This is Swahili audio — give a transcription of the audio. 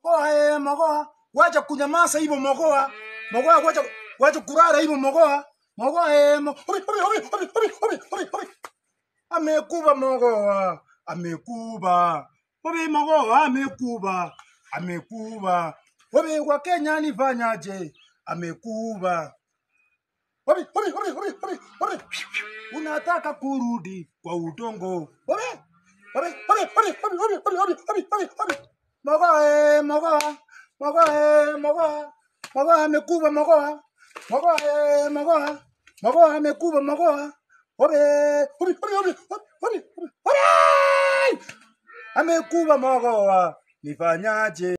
Oe Mogoa, wacha kunyamaza hivyo Mogoa. Mogoa wacha kurara hivyo Mogoa. Mogoa amekuba Mogoa. Amekuba. Obe Mogoa amekuba. Amekuba. Obe kwa Kenya nifanyaje? Amekuba. Obe. Unataka kurudi kwa udongo. Obe. Mogoa, Mogoa. Mogoa amekuba Mogoa. Mogoa amekuba Mogoa. Amekuba Mogoa. Nifanyaje?